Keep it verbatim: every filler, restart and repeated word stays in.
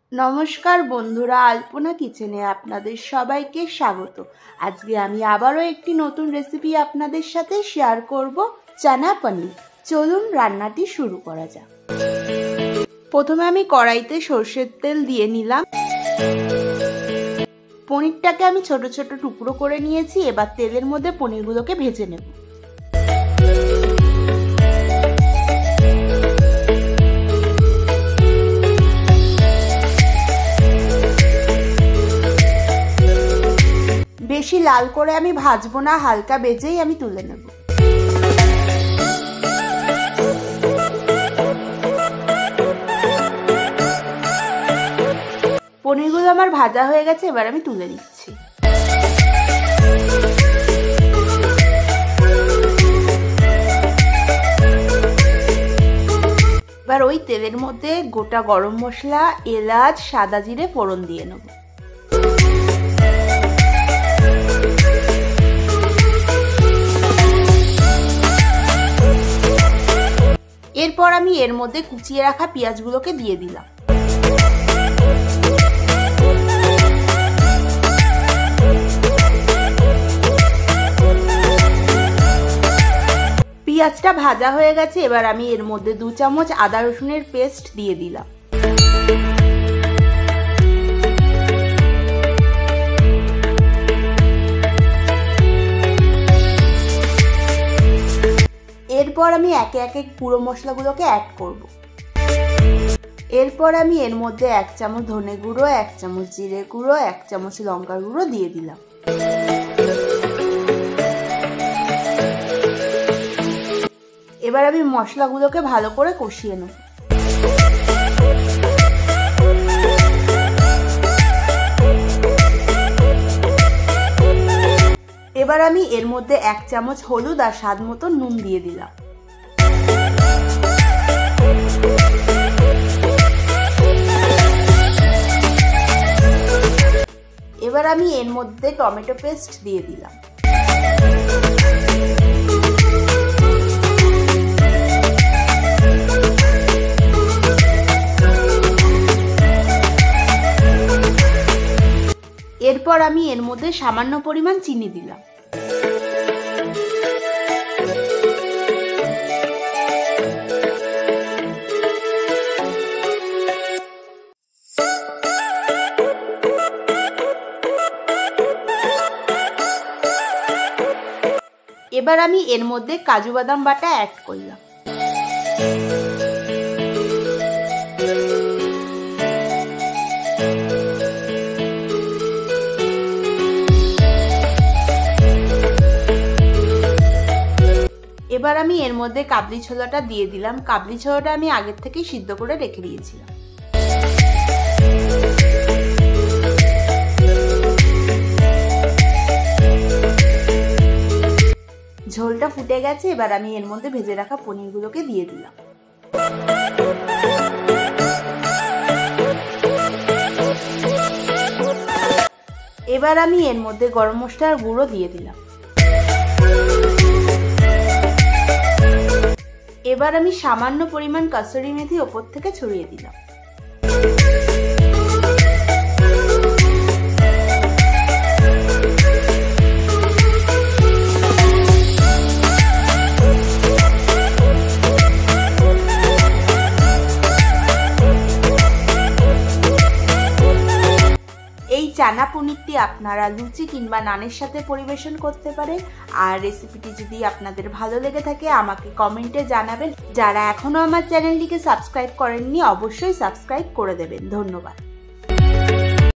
नमस्कार बंधुरा आल्पना किचेने आपनादेर सबाइके स्वागत। आज के आमी आबारो एकटी नतून रेसिपि आपनादेर साथे शेयर करब, चाना पनीर। चलुन रान्नाटी शुरू करा जाक। प्रथमे आमी कड़ाइते सर्षेर तेल दिए निलाम। पनिरटाके आमी छोटो छोटो टुकरो करे नियेछि। एबार तेलेर मध्य पनिरगुलोके भेजे नेब। बेशी लाल करे आमी भाजबो ना, हालका बेजेई आमी तुले नेब। पनिरगुलो आमार भाजा हये गेছে, এবার আমি তুলে নিচ্ছি। এবার ওই তেলের মধ্যে গোটা গরম মশলা, এলাচ, সাদা জিরে ফোড়ন দিয়ে নেব। এরপর আমি এর মধ্যে কুচিয়ে রাখা পেঁয়াজগুলোকে দিয়ে দিলাম। পেঁয়াজটা ভাজা হয়ে গেছে, এবার আমি এর মধ্যে দু চামচ আদা রসুনের পেস্ট দিয়ে দিলাম। এরপর আমি একে একে পুরো মশলাগুলোকে অ্যাড করব। এরপর আমি এর মধ্যে এক চামচ ধনে গুঁড়ো, এক চামচ জিরে গুঁড়ো, এক চামচ লঙ্কার গুঁড়ো দিয়ে দিলাম। এবার আমি মশলাগুলোকে ভালো করে কষিয়ে নেব। এবার আমি এর মধ্যে এক চামচ হলুদ আর স্বাদ মতো নুন দিয়ে দিলাম। এবার আমি এর মধ্যে টমেটো পেস্ট দিয়ে দিলাম। এরপর আমি এর মধ্যে সামান্য পরিমাণ চিনি দিলাম। এবার আমি এর মধ্যে কাজু বাদাম বাটা অ্যাড করলাম। এবার আমি এর মধ্যে কাবলি ছোলাটা দিয়ে দিলাম। কাবলি ছোলাটা আমি আগের থেকেই সিদ্ধ করে রেখে দিয়েছিলাম। ঝোলটা ফুটে গেছে, এবার আমি এর মধ্যে ভেজে রাখা পনিরগুলোকে দিয়ে দিলাম। এবার আমি এর মধ্যে গরম মশলার গুঁড়ো দিয়ে দিলাম। এবার আমি সামান্য পরিমাণ কাসুরি মেথি ওপর থেকে ছড়িয়ে দিলাম। এই চানা পনিরটি আপনারা লুচি কিংবা নানের সাথে পরিবেশন করতে পারেন। আর রেসিপিটি যদি আপনাদের ভালো লেগে থাকে আমাকে কমেন্টে জানাবেন। যারা এখনো আমার চ্যানেলটিকে সাবস্ক্রাইব করেননি অবশ্যই সাবস্ক্রাইব করে দেবেন। ধন্যবাদ।